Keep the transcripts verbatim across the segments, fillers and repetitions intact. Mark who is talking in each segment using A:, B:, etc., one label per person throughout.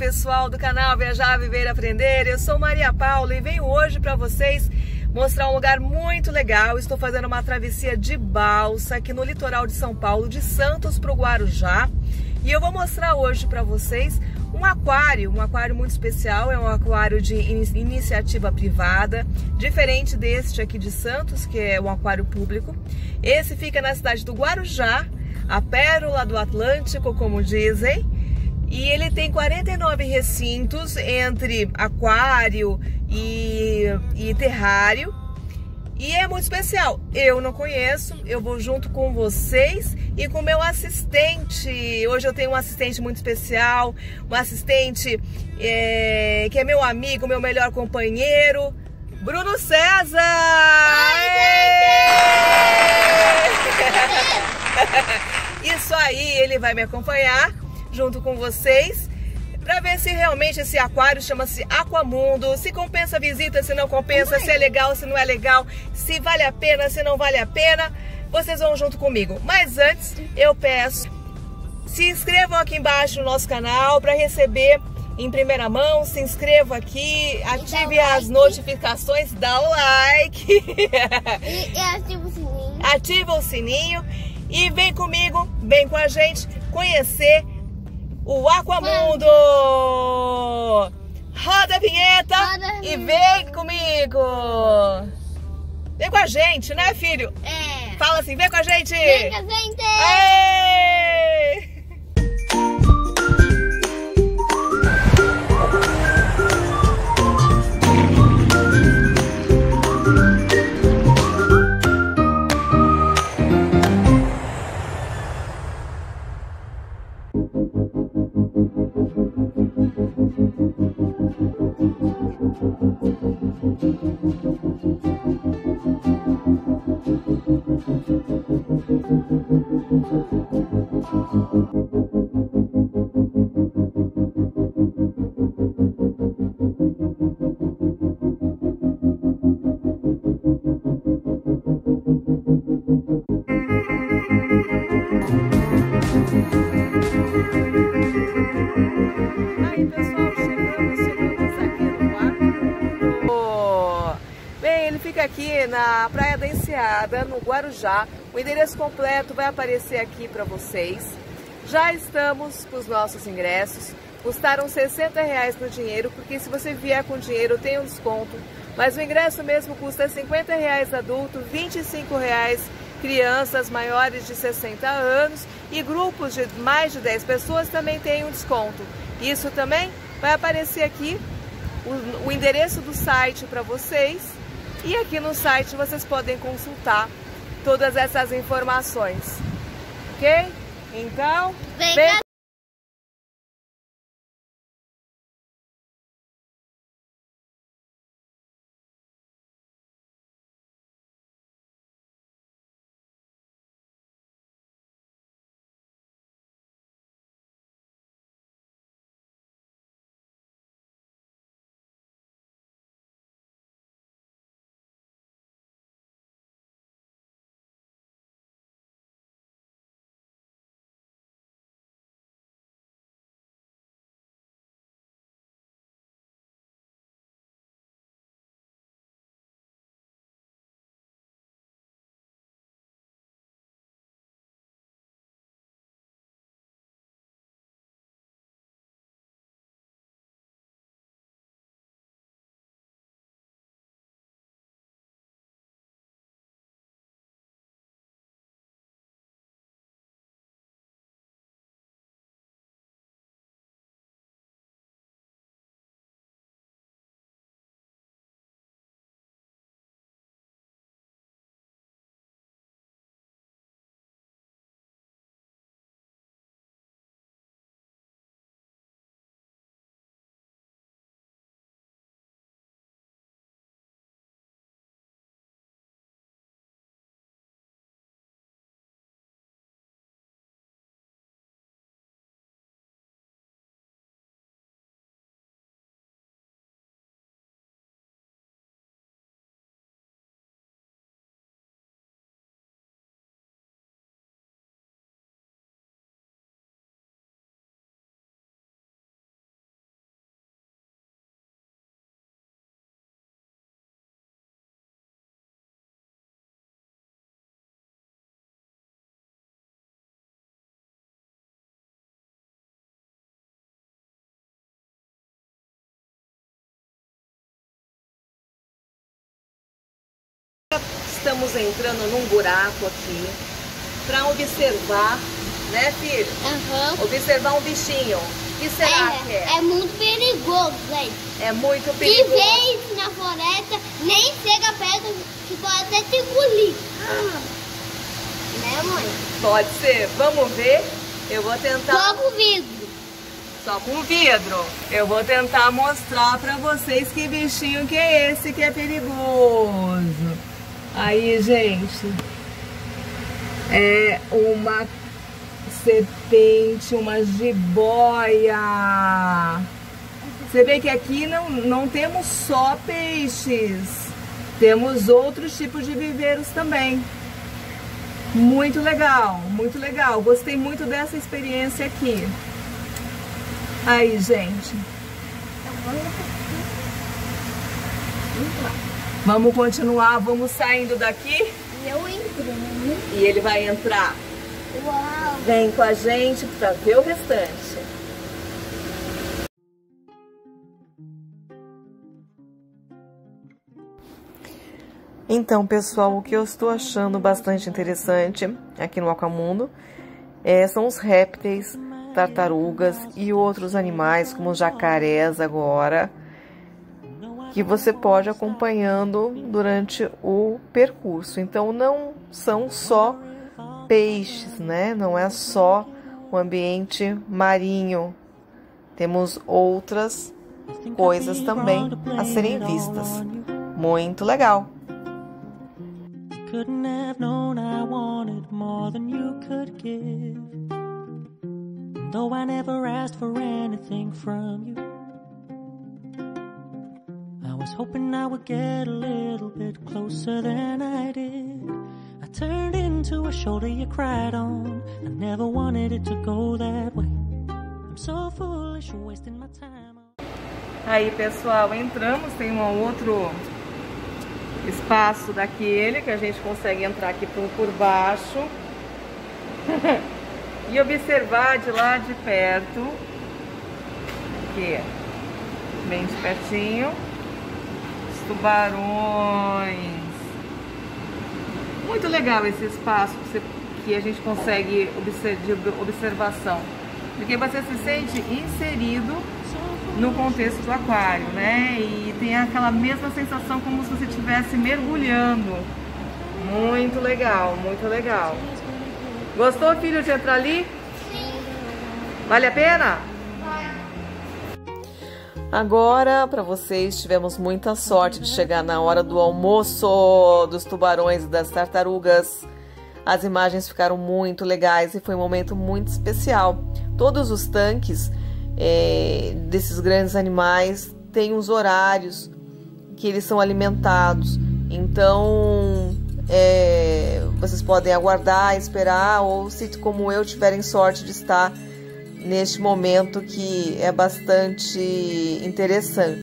A: pessoal do canal Viajar, Viver, Aprender. Eu sou Maria Paula e venho hoje para vocês mostrar um lugar muito legal. Estou fazendo uma travessia de balsa aqui no litoral de São Paulo, de Santos para o Guarujá. E eu vou mostrar hoje para vocês um aquário, um aquário muito especial. É um aquário de iniciativa privada, diferente deste aqui de Santos, que é um aquário público. Esse fica na cidade do Guarujá, a pérola do Atlântico, como dizem. E ele tem quarenta e nove recintos entre aquário e, e terrário. E é muito especial. Eu não conheço, eu vou junto com vocês e com meu assistente. Hoje eu tenho um assistente muito especial, um assistente é, que é meu amigo, meu melhor companheiro, Bruno César! Oi, isso aí, ele vai me acompanhar junto com vocês para ver se realmente esse aquário chama-se Aquamundo, se compensa a visita, se não compensa, se é legal, se não é legal, se vale a pena, se não vale a pena. Vocês vão junto comigo. Mas antes, eu peço, se inscrevam aqui embaixo no nosso canal para receber em primeira mão. Se inscreva aqui, ative like. As notificações, dá o like.
B: E, e ativa o sininho. Ativa
A: o sininho e vem comigo, vem com a gente conhecer o Aquamundo! Roda a vinheta Roda a e vem comigo! Vem com a gente, né, filho?
B: É.
A: Fala assim, vem com a gente!
B: Vem com a gente!
A: Aê! Aí, pessoal, chegamos, chegamos aqui no Aquamundo. Bem, ele fica aqui na Praia da Enseada, no Guarujá. O endereço completo vai aparecer aqui para vocês. Já estamos com os nossos ingressos. Custaram sessenta reais no dinheiro, porque se você vier com dinheiro tem um desconto. Mas o ingresso mesmo custa cinquenta reais adulto, vinte e cinco reais crianças maiores de sessenta anos, e grupos de mais de dez pessoas também tem um desconto. Isso também vai aparecer aqui o, o endereço do site para vocês, e aqui no site vocês podem consultar todas essas informações, ok? Então, vem estamos entrando num buraco aqui para observar, né, filho?
B: Uhum.
A: Observar um bichinho. O que será
B: é,
A: que é?
B: É muito perigoso, gente.
A: É muito perigoso.
B: De vez na floresta, nem chega perto, que pode até te engolir. Ah. Né, mãe?
A: Pode ser. Vamos ver? Eu vou tentar...
B: Só com vidro.
A: Só com vidro. Eu vou tentar mostrar pra vocês que bichinho que é esse que é perigoso. Aí, gente. É uma serpente, uma jiboia. Você vê que aqui não, não temos só peixes. Temos outros tipos de viveiros também. Muito legal, muito legal. Gostei muito dessa experiência aqui. Aí, gente. Vamos continuar, vamos saindo daqui.
B: Eu entrei.
A: E ele vai entrar.
B: Uau.
A: Vem com a gente para ver o restante. Então, pessoal, o que eu estou achando bastante interessante aqui no Aquamundo é, são os répteis, tartarugas e outros animais, como os jacarés agora, que você pode ir acompanhando durante o percurso. Então, não são só peixes, né? Não é só o ambiente marinho. Temos outras coisas também a serem vistas. Muito legal!
C: Couldn't have known I wanted more than you could give. And though I never asked for anything from you, I was hoping I would get a little bit closer than I did. I turned into a shoulder you cried on. I never wanted it to go that way. I'm so foolish, wasting my time.
A: Aí, pessoal, entramos, tem um outro espaço daquele que a gente consegue entrar aqui por, por baixo e observar de lá de perto, aqui, bem de pertinho, os tubarões. Muito legal esse espaço que, você, que a gente consegue observar, de observação, porque você se sente inserido no contexto do aquário, né? E tem aquela mesma sensação como se você estivesse mergulhando. Muito legal, muito legal. Gostou, filho, de entrar ali?
B: Sim.
A: Vale a pena? Agora, para vocês, tivemos muita sorte de chegar na hora do almoço dos tubarões e das tartarugas. As imagens ficaram muito legais e foi um momento muito especial. Todos os tanques É, desses grandes animais tem os horários que eles são alimentados, então é, vocês podem aguardar, esperar, ou se como eu tiverem sorte de estar neste momento que é bastante interessante.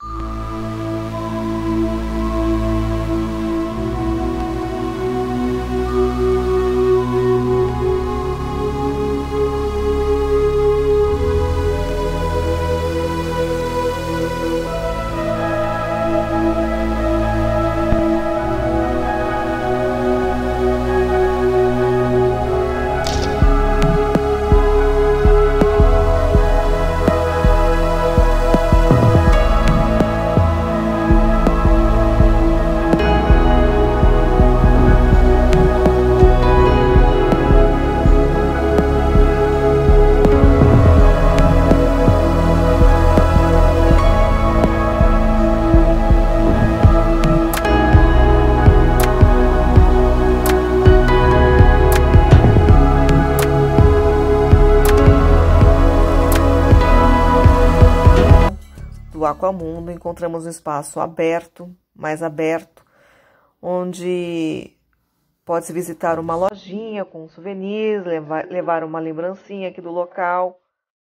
A: Aquamundo, encontramos um espaço aberto, mais aberto, onde pode-se visitar uma lojinha com souvenirs, levar, levar uma lembrancinha aqui do local.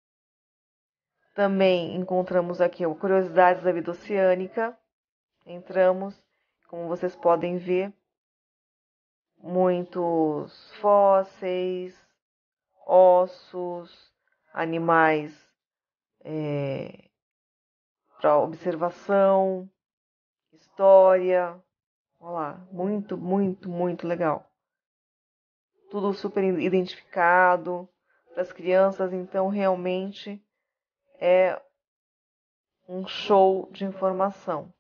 A: Também encontramos aqui ó, curiosidades da vida oceânica. Entramos, como vocês podem ver, muitos fósseis, ossos, animais é, para observação, história, Olha lá, muito, muito, muito legal. Tudo super identificado para as crianças, então realmente é um show de informação.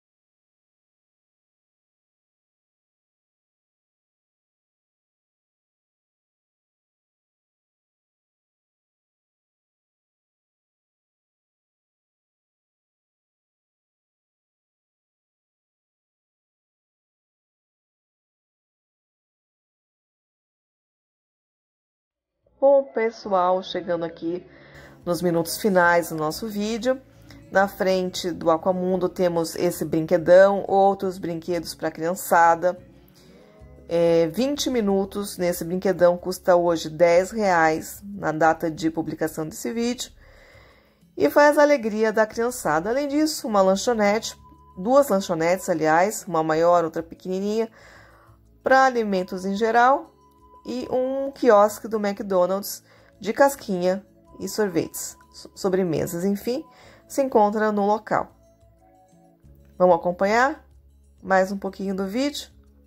A: Bom, pessoal, chegando aqui nos minutos finais do nosso vídeo. Na frente do Aquamundo temos esse brinquedão, outros brinquedos para criançada. É, vinte minutos nesse brinquedão custa hoje dez reais na data de publicação desse vídeo. E faz a alegria da criançada. Além disso, uma lanchonete, duas lanchonetes, aliás, uma maior, outra pequenininha, para alimentos em geral. E um quiosque do McDonald's de casquinha e sorvetes, sobremesas, enfim, se encontra no local. Vamos acompanhar mais um pouquinho do vídeo?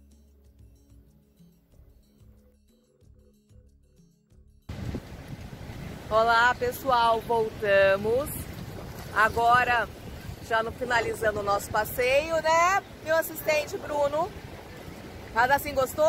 A: Olá, pessoal, voltamos. Agora, já no finalizando o nosso passeio, né? Meu assistente Bruno, nada assim gostou?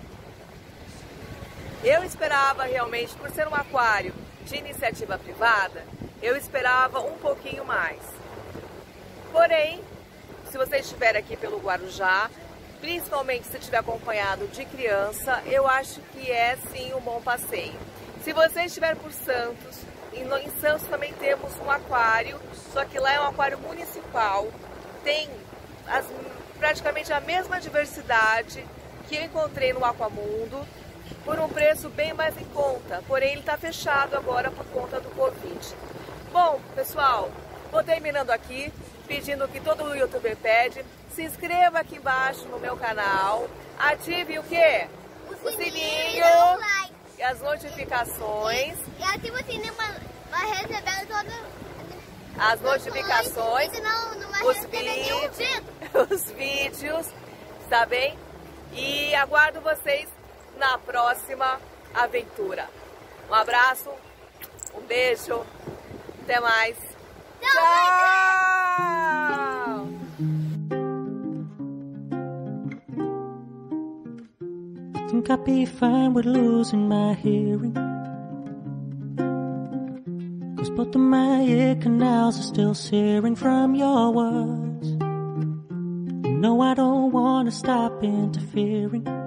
A: Eu esperava realmente, por ser um aquário de iniciativa privada, eu esperava um pouquinho mais. Porém, se você estiver aqui pelo Guarujá, principalmente se estiver acompanhado de criança, eu acho que é sim um bom passeio. Se você estiver por Santos, em Santos também temos um aquário, só que lá é um aquário municipal, tem as, praticamente a mesma diversidade que eu encontrei no Aquamundo, por um preço bem mais em conta, porém ele está fechado agora por conta do Covid. Bom, pessoal, vou terminando aqui, pedindo que todo o youtuber pede, se inscreva aqui embaixo no meu canal, ative o quê? O sininho e as notificações.
B: E ative o sininho para receber todas
A: as notificações, os,
B: vídeo.
A: os vídeos, tá bem? E aguardo vocês na próxima aventura. Um abraço, um beijo, até mais. Tchau!
C: I think I'd be fine with losing my hearing, 'cause both of my ear canals are still searing from your words. You know I don't wanna stop interfering.